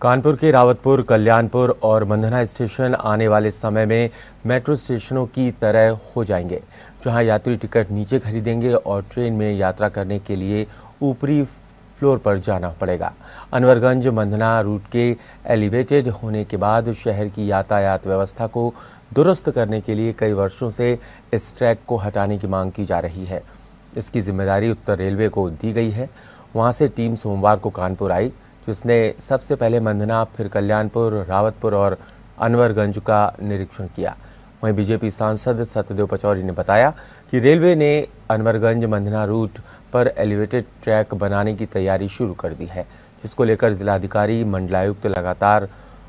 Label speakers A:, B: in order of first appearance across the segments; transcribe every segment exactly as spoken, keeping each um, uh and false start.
A: कानपुर के रावतपुर, कल्याणपुर और मंधना स्टेशन आने वाले समय में मेट्रो स्टेशनों की तरह हो जाएंगे, जहां यात्री टिकट नीचे खरीदेंगे और ट्रेन में यात्रा करने के लिए ऊपरी फ्लोर पर जाना पड़ेगा। अनवरगंज मंधना रूट के एलिवेटेड होने के बाद शहर की यातायात व्यवस्था को दुरुस्त करने के लिए कई वर्षों से इस ट्रैक को हटाने की मांग की जा रही है। इसकी जिम्मेदारी उत्तर रेलवे को दी गई है। वहां से टीम सोमवार को कानपुर आई, जिसने सबसे पहले मंधना, फिर कल्याणपुर, रावतपुर और अनवरगंज का निरीक्षण किया। वहीं बीजेपी सांसद सत्यदेव पचौरी ने बताया कि रेलवे ने अनवरगंज मंधना रूट पर एलिवेटेड ट्रैक बनाने की तैयारी शुरू कर दी है, जिसको लेकर जिलाधिकारी, मंडलायुक्त लगातार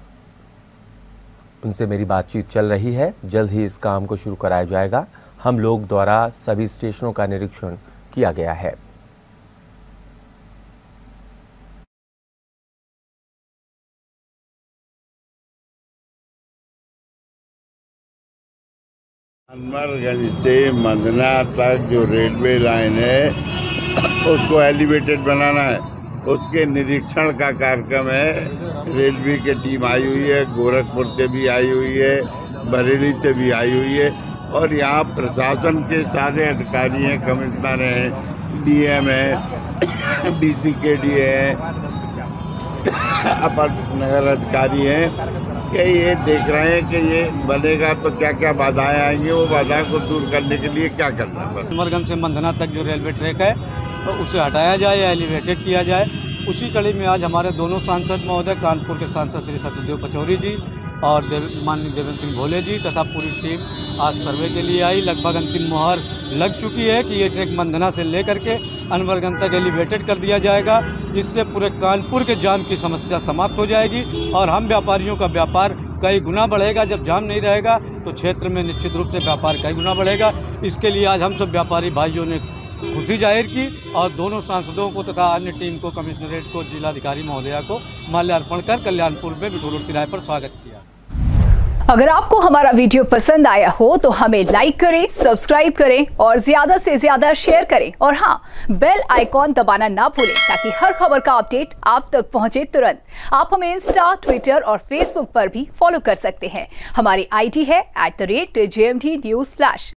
A: उनसे मेरी बातचीत चल रही है। जल्द ही इस काम को शुरू कराया जाएगा। हम लोग द्वारा सभी स्टेशनों का निरीक्षण किया गया है।
B: अनवरगंज से मंधना तक जो रेलवे लाइन है उसको एलिवेटेड बनाना है। उसके निरीक्षण का कार्यक्रम है। रेलवे की टीम आई हुई है, गोरखपुर से भी आई हुई है, बरेली से भी आई हुई है और यहाँ प्रशासन के सारे अधिकारी हैं, कमिश्नर हैं, डीएम हैं, डीसी के डी हैं, अपर नगर अधिकारी हैं कि ये देख रहे हैं कि ये बनेगा तो क्या क्या बाधाएं आएंगी, वो बाधाओं को दूर करने के लिए क्या करना है।
C: अनवरगंज से मंधना तक जो रेलवे ट्रैक है तो उसे हटाया जाए या एलिवेटेड किया जाए। उसी कड़ी में आज हमारे दोनों सांसद महोदय, कानपुर के सांसद श्री सत्यदेव पचौरी जी और देव माननीय देवेंद्र सिंह भोले जी तथा पूरी टीम आज सर्वे के लिए आई। लगभग अंतिम मुहर लग चुकी है कि ये ट्रैक मंधना से लेकर के अनवरगंज तक एलिवेटेड कर दिया जाएगा। इससे पूरे कानपुर के जाम की समस्या समाप्त हो जाएगी और हम व्यापारियों का व्यापार कई गुना बढ़ेगा। जब जाम नहीं रहेगा तो क्षेत्र में निश्चित रूप से व्यापार कई गुना बढ़ेगा। इसके लिए आज हम सब व्यापारी भाइयों ने खुशी जाहिर की और दोनों सांसदों को तथा अन्य टीम को, कमिश्नरेट को, जिलाधिकारी महोदया को माल्यार्पण कर कल्याणपुर में बिठूर रोड किराए पर स्वागत किया।
D: अगर आपको हमारा वीडियो पसंद आया हो तो हमें लाइक करें, सब्सक्राइब करें और ज्यादा से ज्यादा शेयर करें और हाँ, बेल आइकॉन दबाना ना भूलें ताकि हर खबर का अपडेट आप तक पहुंचे तुरंत। आप हमें इंस्टा, ट्विटर और फेसबुक पर भी फॉलो कर सकते हैं। हमारी आईडी है at the rate J M T news flash.